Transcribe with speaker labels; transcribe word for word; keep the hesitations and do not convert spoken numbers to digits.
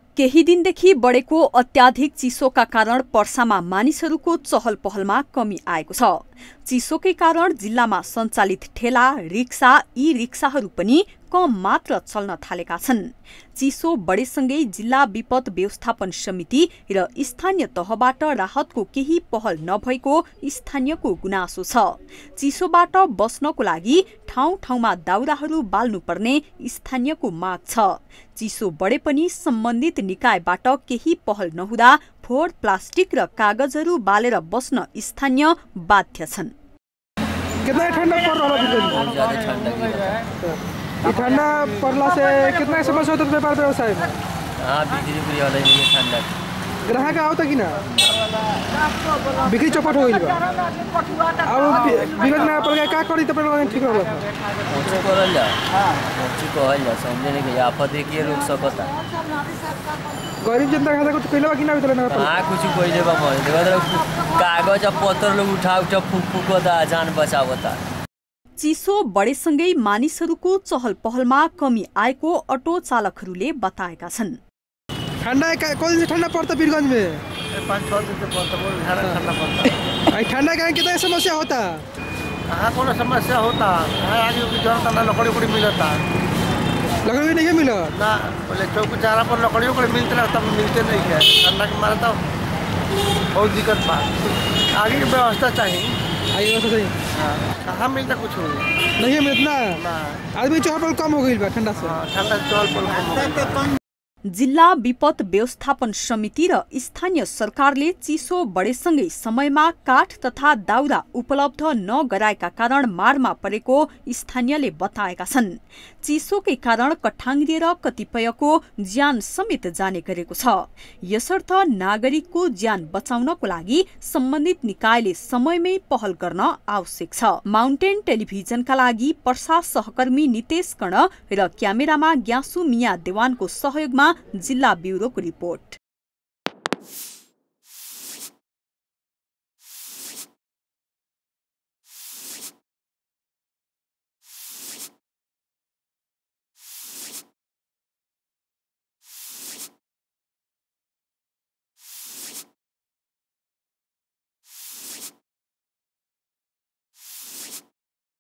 Speaker 1: केही दिनदेखि बढेको अत्याधिक चिसोका कारण पर्सामा मानिसहरूको चहल पहलमा कमी आएको छ। चिसोकै कारण जिल्लामा सञ्चालित ठेला, रिक्सा, ई रिक्साहरू पनि कम मात्र चल्न थालेका छन्। चिसो बढेसँगै जिल्ला विपद व्यवस्थापन समिति र स्थानीय तहबाट राहतको केही पहल नभएको स्थानीयको गुनासो छ। चिसोबाट बस्नको लागि ठाउँ ठाउँमा दाउराहरू बाल्नुपर्ने स्थानीयको माग छ। चिसो बढे पनि सम्बन्धित निकायबाट केही पहल नहुँदा फोहोर, प्लास्टिक र कागजहरू बालेर बस्न स्थानीय बाध्य छन्।
Speaker 2: कितना ठंडा पड़ रहा है?
Speaker 3: ज्यादा ठंडा गिरा
Speaker 2: ये ठंडा पड़ला से कितना समस्या होता है व्यापार व्यवसाय में?
Speaker 3: हाँ, बिक्री बिक्री वाला नहीं है ठंडा।
Speaker 2: ग्राहक आवता कि ना? बिक्री चौपट हो गई बा। अब विगत में पड़ गया का करी त पर ठीक होला।
Speaker 3: कुछ करल जा। कुछ कहल जा, समझे नहीं कि आफत है कि रोक सकता।
Speaker 2: गरीब जनता खाता कुछ कइला कि ना बितले ना?
Speaker 3: हां, कुछ कोई देबा मर देबा कागज और पत्तर लोग उठा उठा फुक फुकता, जान बचावता।
Speaker 1: चिसो बढेसँगै मानिसहरूको चहल पहलमा कमी आएको अटो चालकहरूले बताएका छन्।
Speaker 2: ठंडा कौन से ठंडा पड़ता बीरगंज में?
Speaker 4: पाँच छः दिन से पड़ता बहुत ज़्यादा ठंडा पड़ता है।
Speaker 2: ठंडा का कितना समस्या होता?
Speaker 4: कहाँ कौन समस्या होता है? आगे की जरूरत ना लकड़ी उकड़ी मिलता,
Speaker 2: लकड़ी नहीं मिला
Speaker 4: ना बोले चौक चारा पर लकड़ी उकड़ी मिलते ना, तब मिलते नहीं है। ठंडा के मारे तो बहुत दिक्कत बा। आगे की व्यवस्था चाहिए।
Speaker 2: आगे व्यवस्था चाहिए।
Speaker 4: हाँ, कहाँ मिलता कुछ नहीं
Speaker 2: नहीं मिलता
Speaker 4: ना।
Speaker 2: आदमी चहल पहल कम हो गई बा ठंडा से।
Speaker 4: हाँ, ठंडा चहल पहल कम हो गई।
Speaker 1: जिल्ला विपद व्यवस्थापन समिति र स्थानीय सरकारले चिसो बढेसँगै समयमा काठ तथा दाउरा उपलब्ध नगराएका कारण मारमा परेको स्थानीयले बताएका छन्। चिसोकै कारण कठाङ्ग्रिएर कतिपयको ज्यान समेत जाने गरेको छ। यसर्थ नागरिकको ज्यान बचाउनको लागि सम्बन्धित निकायले समयमै पहल गर्न आवश्यक छ। माउन्टेन टेलिभिजनका लागि पर्सा सहकर्मी नितेश कर्ण र क्यामेरामा ग्यासु मिया देवानको सहयोगमा जिल्ला ब्युरोको रिपोर्ट।